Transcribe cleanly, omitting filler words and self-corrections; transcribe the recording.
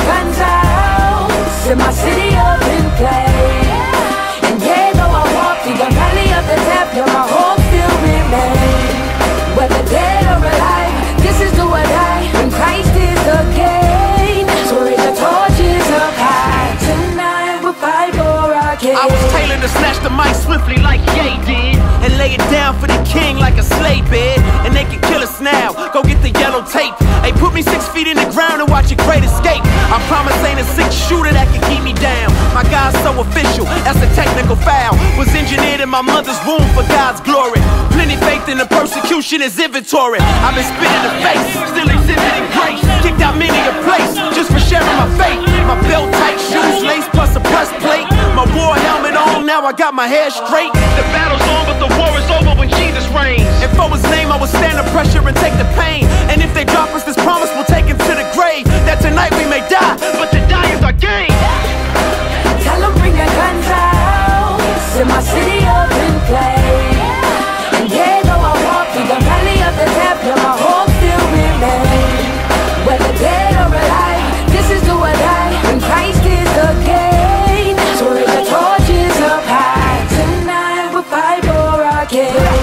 guns out, set my city up in flames. And yeah, though I walk through the valley of the death, yeah, my hope still remains. Whether dead or alive, this is do or die, and Christ is the gain. So raise the torches up high tonight, we'll fight for our king. I was tailored to snatch the mic swiftly like Ye did, and lay it down for the king like a slave bed. And they can kill us now, go get the yellow tape. Hey, put me 6 feet in the ground and watch a great escape. I promise ain't a 6-shooter that can keep me down. My God's so official, that's a technical foul. Was engineered in my mother's womb for God's glory. Plenty faith in the persecution is inventory. I've been spit in the face, still exhibiting grace. Kicked out many a place, just for sharing my faith. My belt tight shoes, lace plus a breastplate. My war helmet on, now I got my hair straight. The battle's on, but the war is over when Jesus reigns. And for his name, I will stand the pressure and take the pain. And if they drop us this promise, we'll take him to the grave. That tonight we may die, but to die is our gain. Tell them bring their guns out, set my city up in flames. And yeah, though I walk through the valley of the death, yeah, my hope still remains. Whether dead or alive, this is do or die, and Christ is the gain. So raise the torches up high tonight, we'll fight for our king.